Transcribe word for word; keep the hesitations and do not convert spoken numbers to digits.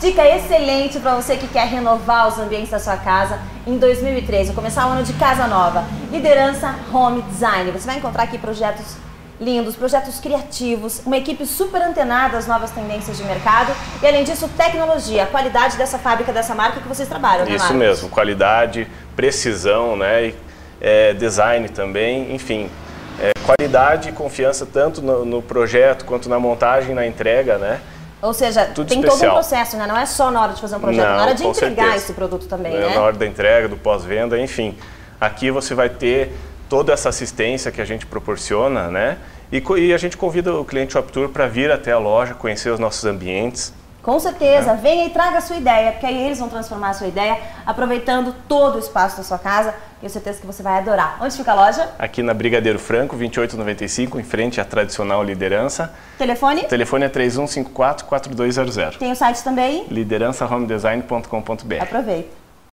Dica excelente para você que quer renovar os ambientes da sua casa em dois mil e treze, vou começar o ano de casa nova. Liderança Home Design. Você vai encontrar aqui projetos lindos, projetos criativos, uma equipe super antenada às novas tendências de mercado e, além disso, tecnologia, a qualidade dessa fábrica, dessa marca que vocês trabalham, né, Isso Marcos? mesmo, qualidade, precisão, né, e, é, design também, enfim, é, qualidade e confiança tanto no, no projeto quanto na montagem, na entrega, né? Ou seja, Tudo tem especial. todo um processo, né? Não é só na hora de fazer um projeto, Não, na hora de com entregar certeza. esse produto também, É, né? Na hora da entrega, do pós-venda, enfim. Aqui você vai ter toda essa assistência que a gente proporciona, né? E, e a gente convida o cliente Shoptour para vir até a loja, conhecer os nossos ambientes. Com certeza, é. Venha e traga a sua ideia, porque aí eles vão transformar a sua ideia, aproveitando todo o espaço da sua casa. Tenho certeza que você vai adorar. Onde fica a loja? Aqui na Brigadeiro Franco, vinte e oito noventa e cinco, em frente à tradicional Liderança. Telefone? O telefone é três um cinco quatro, quatro dois zero zero. Tem o site também? liderança home design ponto com ponto br. Aproveita.